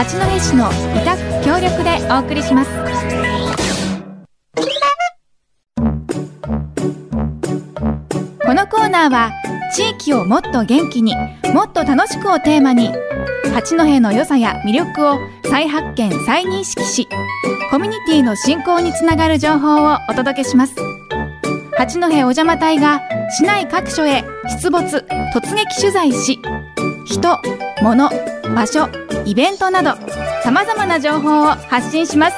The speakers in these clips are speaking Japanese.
八戸市の委託協力でお送りします。このコーナーは地域をもっと元気にもっと楽しくをテーマに、八戸の良さや魅力を再発見再認識し、コミュニティの振興につながる情報をお届けします。八戸お邪魔隊が市内各所へ出没突撃取材し、人、物、場所、イベントなどさまざまな情報を発信します。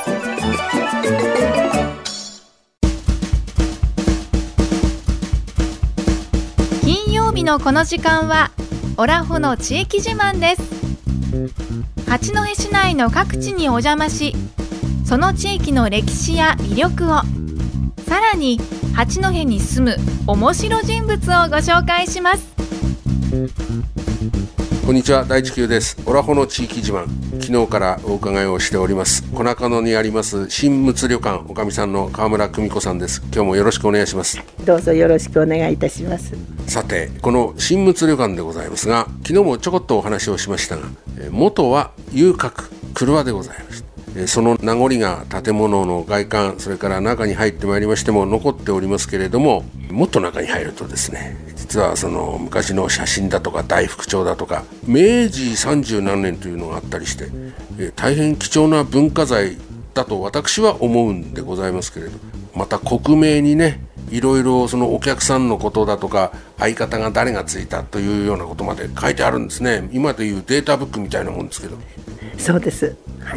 金曜日のこの時間はオラホの地域自慢です。八戸市内の各地にお邪魔し、その地域の歴史や魅力を、さらに八戸に住む面白人物をご紹介します。 こんにちは、大地球です。オラホの地域自慢、昨日からお伺いをしております小中野にあります新陸旅館おかみさんの川村久美子さんです。今日もよろしくお願いします。 どうぞよろしくお願いいたします。 さて、この新陸旅館でございますが、昨日もちょこっとお話をしましたが、元は遊郭曲輪でございました。その名残が建物の外観、それから中に入ってまいりましても残っておりますけれども、もっと中に入るとですね、実はその昔の写真だとか大福帳だとか明治30何年というのがあったりして、大変貴重な文化財だと私は思うんでございますけれど、また刻銘にね、いろいろそのお客さんのことだとか相方が誰がついたというようなことまで書いてあるんですね。今でいうデータブックみたいなもんですけど。 そうです、はい。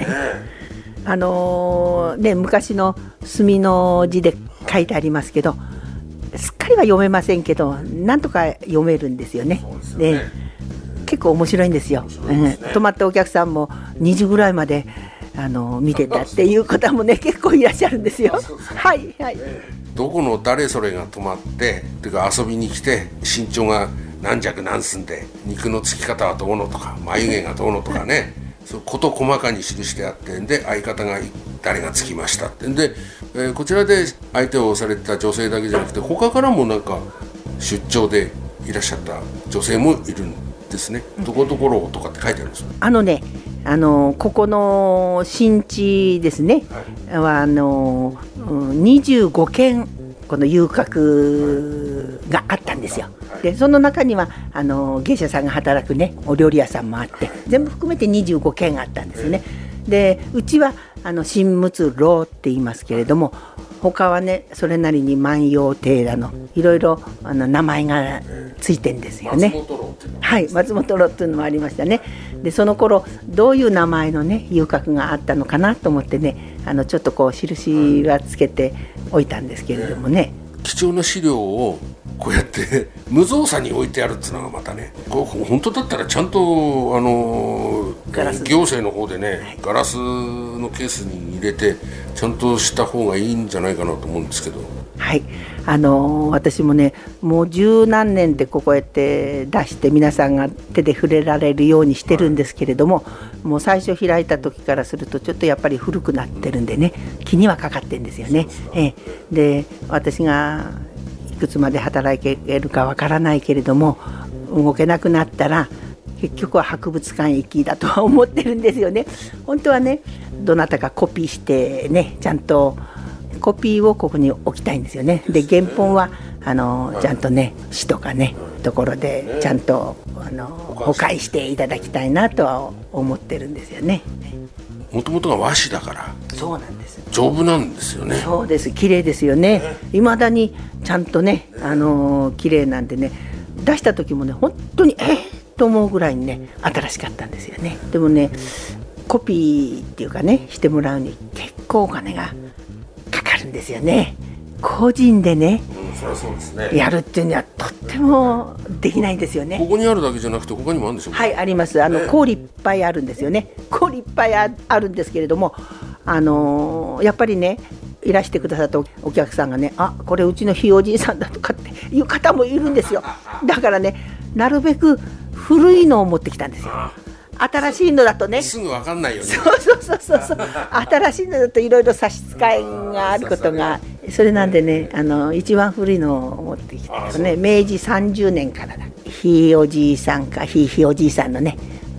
昔の墨の字で書いてありますけど、すっかりは読めませんけど、なんとか読めるんですよね。で、結構面白いんですよ。泊まったお客さんも2時ぐらいまで見てたっていう方もね、結構いらっしゃるんですよ。はいはい。 どこの誰それが泊まってというか遊びに来て、身長が何尺何寸で肉のつき方はどうのとか眉毛がどうのとかねそう事細かに記してあって、で相方が誰がつきましたってで、こちらで相手をされてた女性だけじゃなくて、他からもなんか出張でいらっしゃった女性もいるんですね。どこどころとかって書いてあるんですよ。 ここの新地ですね、はい、25軒この遊郭があったんですよ。でその中には芸者さんが働くねお料理屋さんもあって、全部含めて25軒あったんですね。でうちは新陸楼って言いますけれども、他はねそれなりに万葉亭だのいろいろ名前がついてんですよね。 松本楼っていうの、 はい、松本楼っていうのもありましたね。でその頃どういう名前のね遊郭があったのかなと思ってね、ちょっとこう印はつけておいたんですけれどもね、 貴重な資料をこうやって無造作に置いてあるっていうのがまたね、これ本当だったらちゃんと行政の方でね、はい、ガラスのケースに入れてちゃんとした方がいいんじゃないかなと思うんですけど。 はい、私もねもう十何年でここへって出して皆さんが手で触れられるようにしてるんですけれども、もう最初開いた時からするとちょっとやっぱり古くなってるんでね、気にはかかってるんですよね。で私がいくつまで働けるかわからないけれども、動けなくなったら結局は博物館行きだとは思ってるんですよね。本当はねどなたかコピーしてね、ちゃんとコピーをここに置きたいんですよね。で原本はちゃんとね市とかねところでちゃんと保管していただきたいなとは思ってるんですよね。 もともとが和紙だからそうなんです、 丈夫なんですよね。 そうです、綺麗ですよね。未だにちゃんとね綺麗なんでね、出した時もね本当にと思うぐらいにね新しかったんですよね。でもねコピーっていうかねしてもらうに結構お金がかかるんですよね。個人でね、 そりゃそうですね、 やるっていうにはとってもできないんですよね。 ここにあるだけじゃなくて他にもあるんでしょうか。 はい、あります。氷いっぱいあるんですよね。氷いっぱいあるんですけれども、やっぱりねいらしてくださったお客さんがね、あ、これうちのひいおじいさんだとかっていう方もいるんですよ。だからねなるべく古いのを持ってきたんですよ。新しいのだとねすぐ分かんないよね。 そう新しいのだといろいろ差し支えがあることが、それなんでね一番古いのを持ってきたよね。明治30年からだ。ひいおじいさんかひいおじいさんのね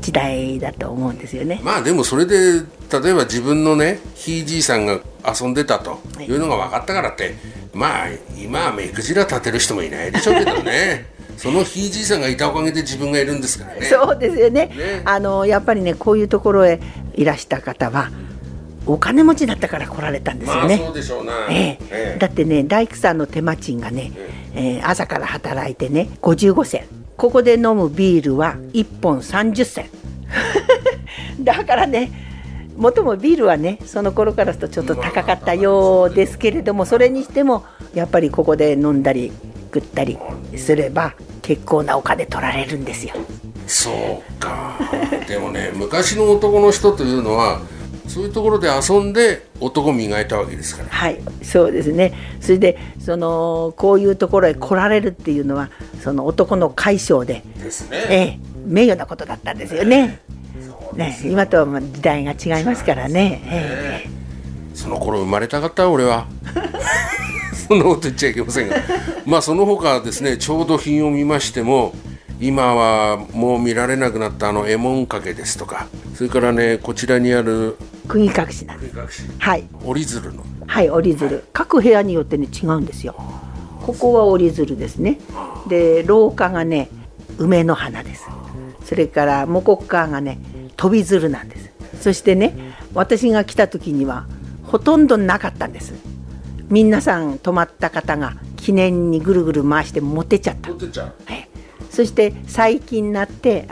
時代だと思うんですよね。 まあでもそれで例えば自分のねひいじいさんが遊んでたというのが分かったからって、まあ今は目くじら立てる人もいないでしょうけどねそのひいじいさんがいたおかげで自分がいるんですからね。 そうですよね。やっぱりねこういうところへいらした方はお金持ちだったから来られたんですよね。 まあそうでしょうな、 だってね大工さんの手間賃がね、朝から働いてね55銭、ここで飲むビールは1本30銭だからねもともビールはねその頃からするとちょっと高かったようですけれども、それにしてもやっぱりここで飲んだり食ったりすれば結構なお金取られるんですよ。 そうかでもね昔の男の人というのはそういうところで遊んで男磨いたわけですから。 はい、そうですね。それでこういうところへ来られるっていうのはその男の解消でですね、 名誉なことだったんですよね。今とは時代が違いますからね。 その頃生まれたかった俺はそんなこと言っちゃいけませんがまあその他ですね調度品を見ましても今はもう見られなくなった右衛門掛けですとか、それからねこちらにある釘隠しなんです。はい、 折り鶴の折り鶴、各部屋によってね違うんですよ。ここは折り鶴ですね。で廊下がね梅の花です。それから向こう側がね飛び鶴なんです。そしてね私が来た時にはほとんどなかったんです。皆さん泊まった方が記念にぐるぐる回して持ってっちゃった。そして最近になって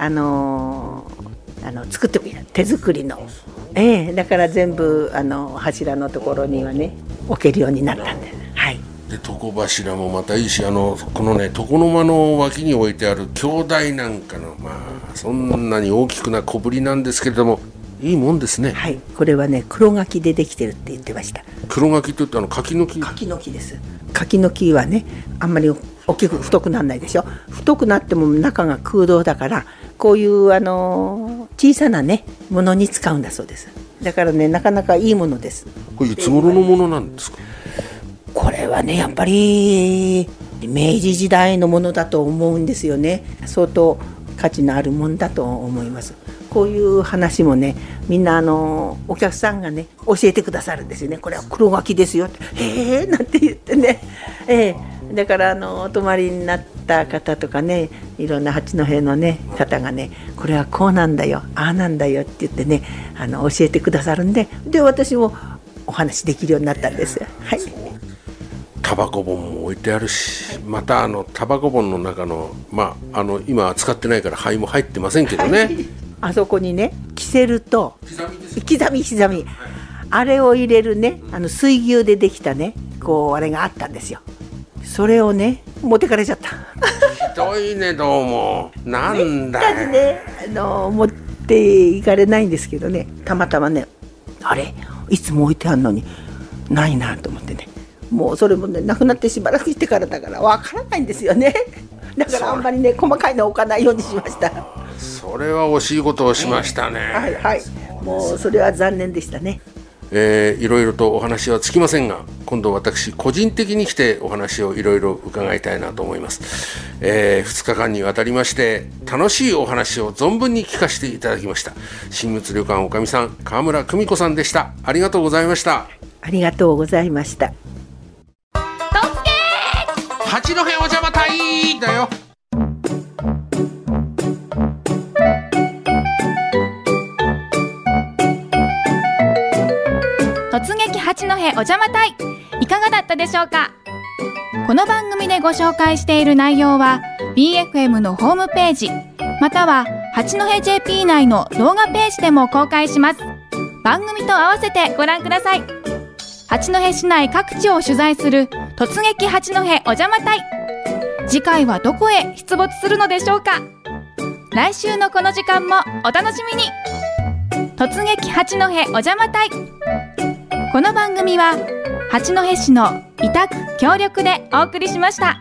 作ってくれた手作りの、だから全部柱のところにはね置けるようになったんです。 で床柱もまたいいしこのね床の間の脇に置いてある鏡台なんかのまあそんなに大きくな小ぶりなんですけれどもいいもんですね。 これはね黒柿でできてるって言ってました。 黒柿って言って柿の木。 柿の木です。柿の木はねあんまり大きく太くならないでしょ。太くなっても中が空洞だからこういう小さなねものに使うんだそうです。だからねなかなかいいものです。 これいつ頃のものなんですか。 これはねやっぱり明治時代のものだと思うんですよね。相当価値のあるもんだと思います。こういう話もねみんなお客さんがね教えてくださるんですよね。これは黒柿ですよってへえなんて言ってね、だからお泊まりになった方とかねいろんな八戸のね方がねこれはこうなんだよああなんだよって言ってね教えてくださるんで私もお話できるようになったんです。 タバコ本も置いてあるし、またタバコ本の中の今は使ってないから灰も入ってませんけどね、 あそこにねキセルと刻み、あれを入れるね水牛でできたねあれがあったんですよ。それをね持ってかれちゃったひどいねどうもなんだよ、 ね、持っていかれないんですけどねたまたまねあれいつも置いてあるのにないなと思ってねもうそれもねなくなってしばらくしてからだからわからないんですよね。だからあんまりね細かいの置かないようにしました。 それは惜しいことをしましたね。 もうそれは残念でしたね。 いろいろとお話はつきませんが今度私個人的に来てお話をいろいろ伺いたいなと思います。2日間にわたりまして楽しいお話を存分に聞かせていただきました。新物旅館おかみさん川村久美子さんでした。ありがとうございました。 ありがとうございました。 八戸お邪魔隊だよ。 突撃八戸お邪魔隊いかがだったでしょうか。この番組でご紹介している内容は BFM のホームページまたは八戸 JP 内の動画ページでも公開します。番組と合わせてご覧ください。八戸市内各地を取材する突撃八戸お邪魔隊、次回はどこへ出没するのでしょうか。来週のこの時間もお楽しみに。突撃八戸お邪魔隊、この番組は八戸市の委託協力でお送りしました。